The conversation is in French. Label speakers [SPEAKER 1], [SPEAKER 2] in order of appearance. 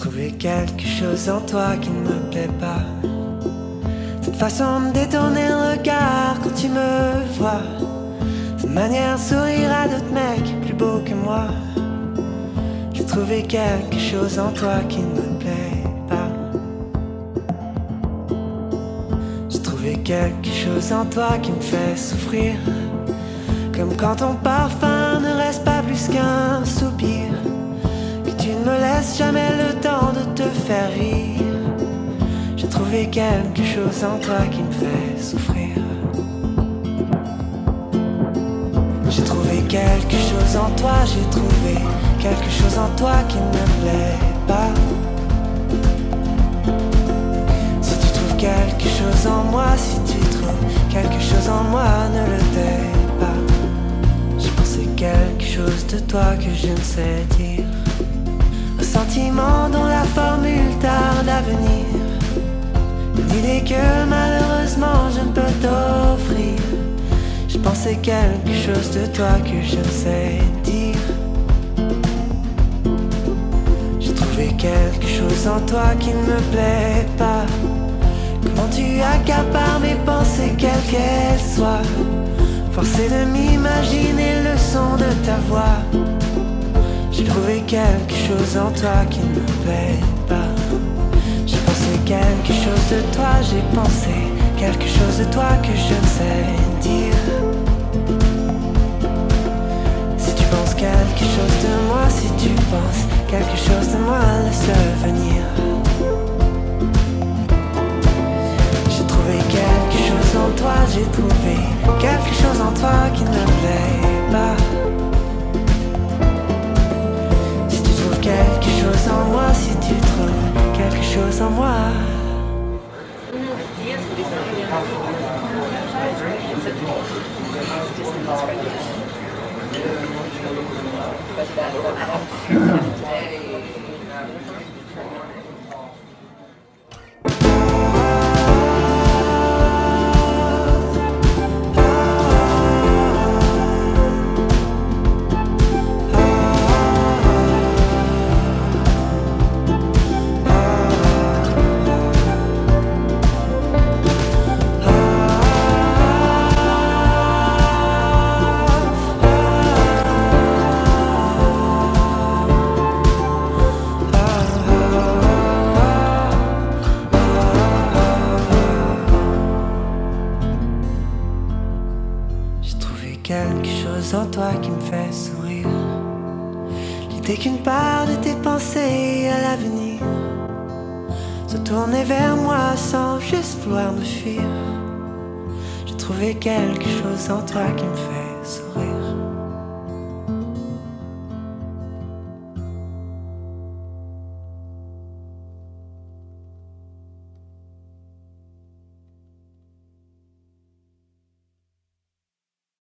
[SPEAKER 1] trouvé quelque chose en toi qui ne me plaît pas. Cette façon de détourner le regard quand tu me vois, cette manière de sourire à d'autres mecs plus beaux que moi. J'ai trouvé quelque chose en toi qui ne me plaît pas. J'ai trouvé quelque chose en toi qui me fait souffrir, comme quand ton parfum ne reste pas plus qu'un soupir, que tu ne me laisses jamais le temps de te faire rire. J'ai trouvé quelque chose en toi qui me fait souffrir. J'ai trouvé quelque chose en toi, j'ai trouvé quelque chose en toi qui ne me plaît pas. Si tu trouves quelque chose en moi, si tu trouves quelque chose en moi, ne le tais pas. J'ai pensé quelque chose de toi que je ne sais dire, un sentiment dont la formule tarde à venir, une idée que malheureusement je ne peux t'offrir. J'ai pensé quelque chose de toi que je ne sais dire. J'ai trouvé quelque chose en toi qui ne me plaît pas. Comment tu accapares mes pensées quelles qu'elles soient, forcé de m'imaginer le son de ta voix. J'ai trouvé quelque chose en toi qui ne me plaît pas. J'ai pensé quelque chose de toi, j'ai pensé quelque chose de toi que je ne sais dire. Si tu penses quelque chose de moi, si tu penses quelque chose de moi, laisse-le venir. J'ai trouvé quelque chose en toi, j'ai trouvé quelque chose en toi qui ne me plaît pas. Si tu trouves quelque chose en moi, si tu trouves quelque chose en moi. Quelque chose en toi qui me fait sourire, l'idée qu'une part de tes pensées à l'avenir se tournait vers moi sans juste vouloir me fuir. J'ai trouvé quelque chose en toi qui me fait sourire.